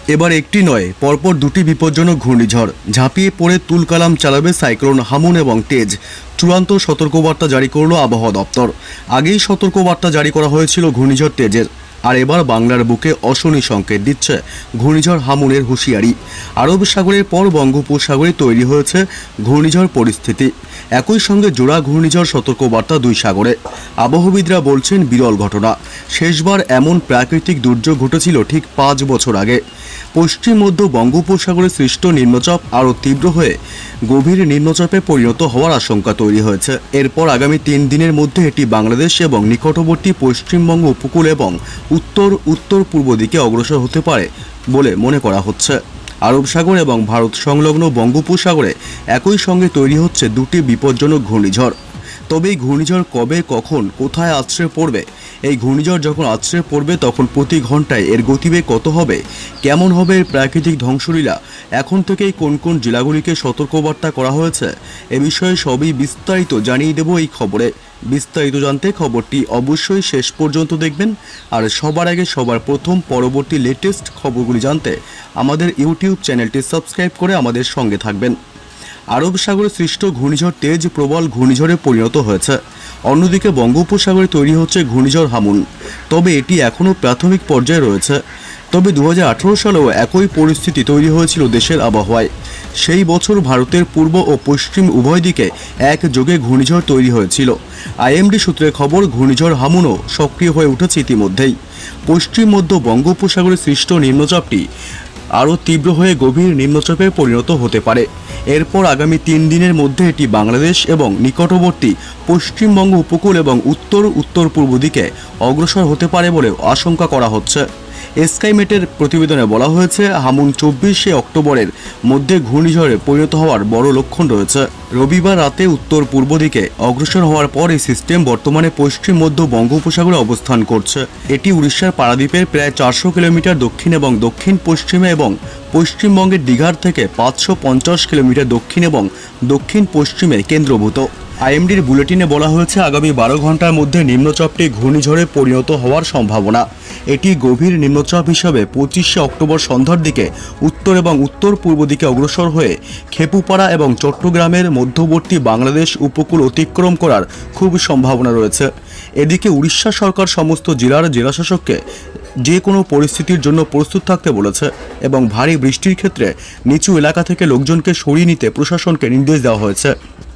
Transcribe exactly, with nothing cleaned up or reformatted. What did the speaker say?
এবার একটি নয়, পরপর দুটি বিপজ্জনক ঘূর্ণিঝড় ঝাঁপিয়ে পড়ে তুলকালাম চালাবে সাইক্লোন হামুন এবং তেজ। চূড়ান্ত সতর্কবার্তা জারি করল আবহাওয়া দপ্তর। আগেই সতর্কবার্তা জারি করা হয়েছিল ঘূর্ণিঝড় তেজের, আর এবার বাংলার বুকে অশনি সংকেত দিচ্ছে ঘূর্ণিঝড় হামুনের হুঁশিয়ারি। আরব সাগরের পর বঙ্গোপসাগরে তৈরি হয়েছে ঘূর্ণিঝড় পরিস্থিতি। একই সঙ্গে জোড়া ঘূর্ণিঝড় সতর্কবার্তা দুই সাগরে। আবহবিদরা বলছেন বিরল ঘটনা। শেষবার এমন প্রাকৃতিক দুর্যোগ ঘটেছিল ঠিক পাঁচ বছর আগে। পশ্চিম মধ্য বঙ্গোপসাগরে সৃষ্ট নিম্নচাপ আরও তীব্র হয়ে গভীর নিম্নচাপে পরিণত হওয়ার আশঙ্কা তৈরি হয়েছে। এরপর আগামী তিন দিনের মধ্যে এটি বাংলাদেশ এবং নিকটবর্তী পশ্চিমবঙ্গ উপকূল এবং উত্তর উত্তর পূর্ব দিকে অগ্রসর হতে পারে বলে মনে করা হচ্ছে। আরব সাগর এবং ভারত সংলগ্ন বঙ্গোপসাগরে একই সঙ্গে তৈরি হচ্ছে দুটি বিপজ্জনক ঘূর্ণিঝড়। তবে এই ঘূর্ণিঝড় কবে, কখন, কোথায় আছড়ে পড়বে, এই ঘূর্ণিঝড় যখন আছড়ে পড়বে তখন প্রতি ঘন্টায় এর গতিবেগ কত হবে, কেমন হবে এর প্রাকৃতিক ধ্বংসলীলা, এখন থেকেই কোন কোন জেলাগুলিকে সতর্কবার্তা করা হয়েছে, এ বিষয়ে সবই বিস্তারিত জানিয়ে দেব এই খবরে। বিস্তারিত জানতে খবরটি অবশ্যই শেষ পর্যন্ত দেখবেন। আর সবার আগে সবার প্রথম পরবর্তী লেটেস্ট খবরগুলি জানতে আমাদের ইউটিউব চ্যানেলটি সাবস্ক্রাইব করে আমাদের সঙ্গে থাকবেন। আরব সাগরে সৃষ্ট ঘূর্ণিঝড় তেজ প্রবল ঘূর্ণিঝড়ে পরিণত হয়েছে। অন্যদিকে বঙ্গোপসাগরে তৈরি হচ্ছে ঘূর্ণিঝড় হামুন। তবে এটি এখনও প্রাথমিক পর্যায়ে রয়েছে। তবে দু হাজার আঠারো সালেও একই পরিস্থিতি তৈরি হয়েছিল দেশের আবহাওয়ায়। সেই বছর ভারতের পূর্ব ও পশ্চিম উভয় দিকে একযোগে ঘূর্ণিঝড় তৈরি হয়েছিল। আইএমডি সূত্রে খবর, ঘূর্ণিঝড় হামুনও সক্রিয় হয়ে উঠেছে ইতিমধ্যেই। পশ্চিম মধ্য বঙ্গোপসাগরে সৃষ্ট নিম্নচাপটি আরও তীব্র হয়ে গভীর নিম্নচাপে পরিণত হতে পারে। এরপর আগামী তিন দিনের মধ্যে এটি বাংলাদেশ এবং নিকটবর্তী পশ্চিমবঙ্গ উপকূল এবং উত্তর উত্তর পূর্ব দিকে অগ্রসর হতে পারে বলে আশঙ্কা করা হচ্ছে। স্কাইমেটের প্রতিবেদনে বলা হয়েছে, হামুন চব্বিশে অক্টোবরের মধ্যে ঘূর্ণিঝড়ে পরিণত হওয়ার বড় লক্ষণ রয়েছে। রবিবার রাতে উত্তর পূর্ব দিকে অগ্রসর হওয়ার পর এই সিস্টেম বর্তমানে পশ্চিম মধ্য বঙ্গোপসাগরে অবস্থান করছে। এটি উড়িষ্যার পারাদ্বীপের প্রায় চারশো কিলোমিটার দক্ষিণ এবং দক্ষিণ পশ্চিমে এবং পশ্চিমবঙ্গের দীঘার থেকে পাঁচশো পঞ্চাশ কিলোমিটার দক্ষিণ এবং দক্ষিণ পশ্চিমে কেন্দ্রভূত। আইএমডির বুলেটিনে বলা হয়েছে, আগামী বারো ঘন্টার মধ্যে নিম্নচাপটি ঘূর্ণিঝড়ে পরিণত হওয়ার সম্ভাবনা। এটি গভীর নিম্নচাপ হিসাবে পঁচিশে অক্টোবর সন্ধ্যার দিকে উত্তর এবং উত্তর পূর্ব দিকে অগ্রসর হয়ে খেপুপাড়া এবং চট্টগ্রামের মধ্যবর্তী বাংলাদেশ উপকূল অতিক্রম করার খুব সম্ভাবনা রয়েছে। এদিকে উড়িষ্যা সরকার সমস্ত জেলার জেলাশাসককে যে কোনো পরিস্থিতির জন্য প্রস্তুত থাকতে বলেছে এবং ভারী বৃষ্টির ক্ষেত্রে নিচু এলাকা থেকে লোকজনকে সরিয়ে নিতে প্রশাসনকে নির্দেশ দেওয়া হয়েছে।